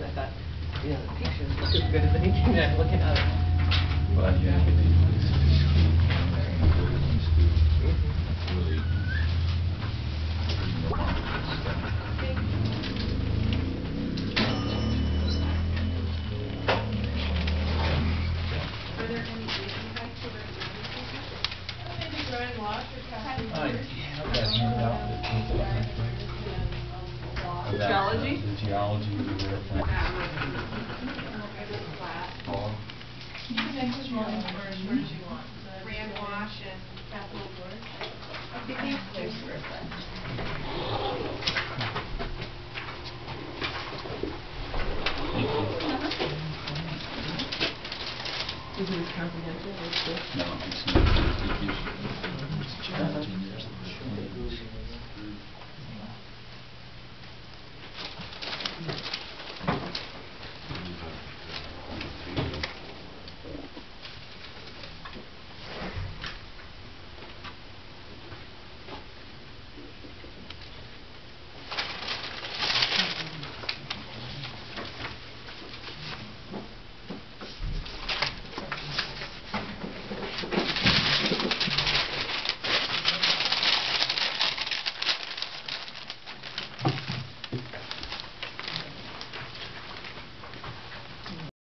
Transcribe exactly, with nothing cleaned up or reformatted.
I thought, you know, the pictures look as good as anything that I'm looking at. Well, yeah, but they, it's, Mm-hmm. really remarkable stuff. Are there any easy hikes over at Grand? Maybe Grand Wash or Castle I have that handout that goes up next week. The About, geology? uh, The geology of the airplane. Paul? Which one, where, where did you want? Grand Wash and Castle Gorge? I think there's Thank you. Is it as comprehensive as this? No, it's not. It gives you